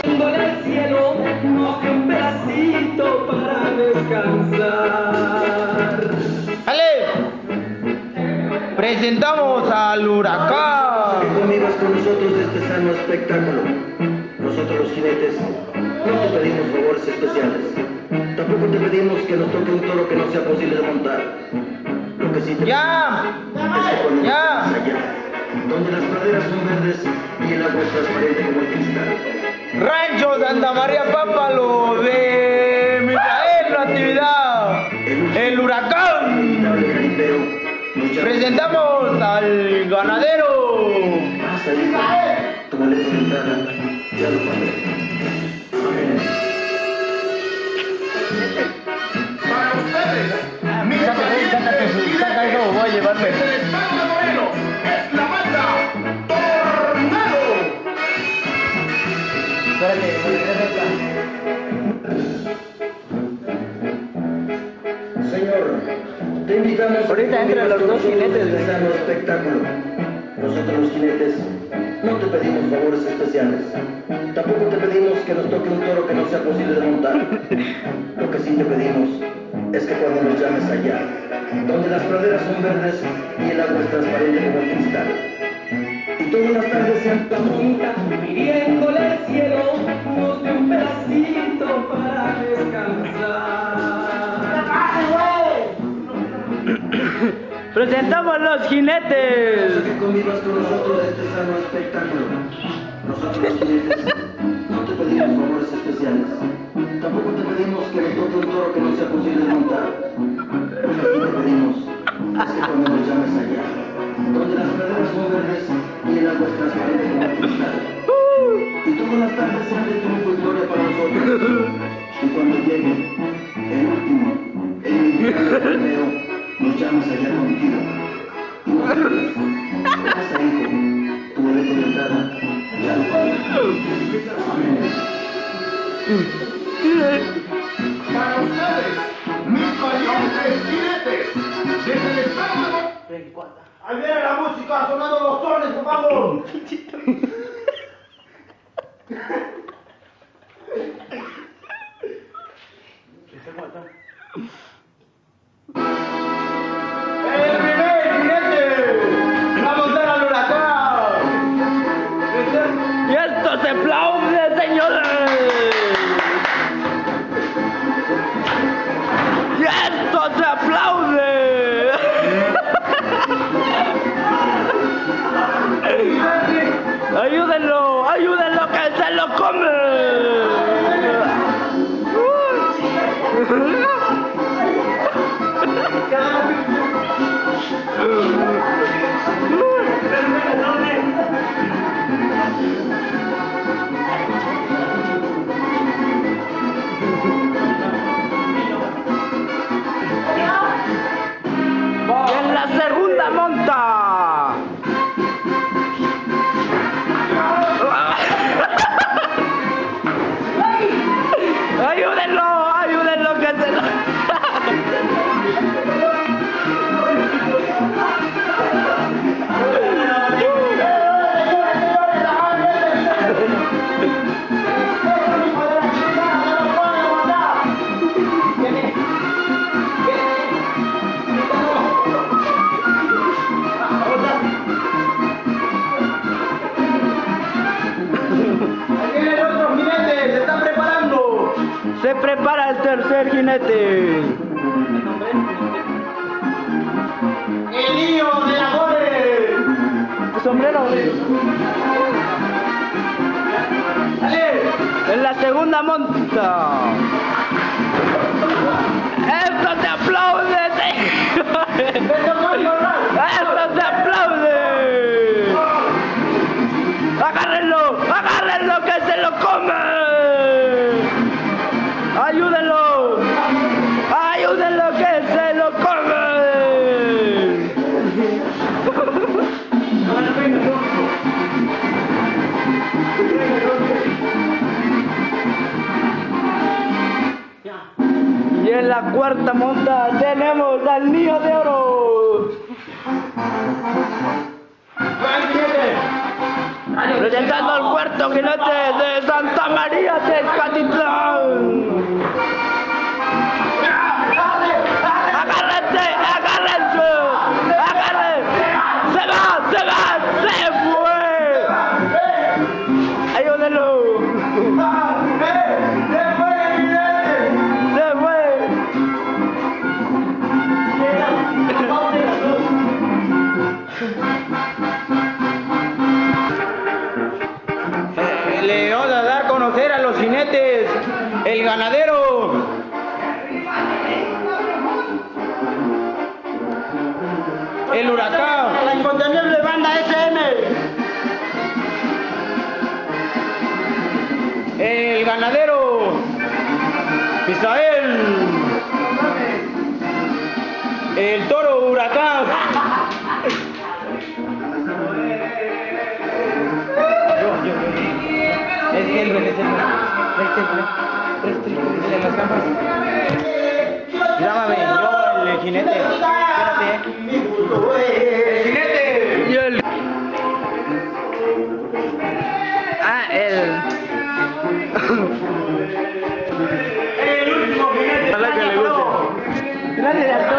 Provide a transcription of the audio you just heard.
viéndole al cielo, nos dio un pedacito para descansar. ¡Ale! Presentamos al huracán. Que convivas con nosotros de este sano espectáculo. Nosotros los jinetes no te pedimos favores especiales. Tampoco te pedimos que nos toque un toro que no sea posible de montar. Lo que sí te ¡Ya! pedimos es que cuando ¡Ya! vayamos allá, donde las praderas son verdes y el agua es transparente como el cristal. Rancho Santa María Pápalo de Misael Natividad, el huracán. Inevitable jaripeo nos llama. Presentamos al ganadero. Pasa, hijo. Tu boleto de entrada ya lo pagué. Amén. Para ustedes, mis Saca eso, voy a llevarme. el estado de Morelos es la banda Tornado. Señor, te invitamos Ahorita entran los dos jinetes, de sano espectáculo. Nosotros los jinetes no te pedimos favores especiales. Tampoco te pedimos que nos toque un toro que no sea posible de montar. Lo que sí te pedimos es que cuando nos llames allá, donde las praderas son verdes y el agua es transparente como el cristal, y todas las tardes sean La monta, midiéndole al cielo, nos dio un pedacito para descansar. Presentamos los jinetes. que convivas con nosotros de este sano espectáculo. Nosotros los jinetes no te pedimos favores especiales. Tampoco te pedimos que nos toque un toro que no sea posible de montar. Lo que sí te pedimos es que cuando nos llames allá, donde las praderas son verdes y el agua es transparente como el cristal, y todas las tardes sean de triunfo y gloria para nosotros. Y cuando llegue el último, el inevitable torneo, nos llamas allá contigo. Y nos digas, pasa, hijo, tu boleto de entrada ya lo pagué. Amén. Para ustedes, mis valientes jinetes, desde el estado de Morelos. Ahí viene la música, sonando los sones, por favor. El primer jinete. Vamos a dar al huracán. Y esto se aplaude, señores. Y esto se aplaude. Ayúdenlo, ayúdenlo que se lo come. Y en la segunda monta. Ayúdenlo, ayúdenlo que se lo... Se prepara el tercer jinete. El niño de la Gore. El sombrero. Dale. En la segunda monta. ¡Esto se aplaude! ¡Esto se aplaude! ¡Agárrenlo! ¡Agárrenlo que se lo come! ¡Ayúdenlo! ¡Ayúdenlo que se lo come! Y en la cuarta monta tenemos al niño de oro. Presentando al cuarto jinete de Santa María. Tezcatitlán. Agárrense, agárrense, agárrense. Se fue. Ayúdenlo. Se fue. Le vamos a dar a conocer a los jinetes, el ganadero, el huracán, La incontenible banda SM. el ganadero, Misael, el toro huracán. Es el de las gafas. Llámame, yo el jinete. Espérate. El jinete. Y el. El último jinete. Ojalá que le guste. Gracias a todos.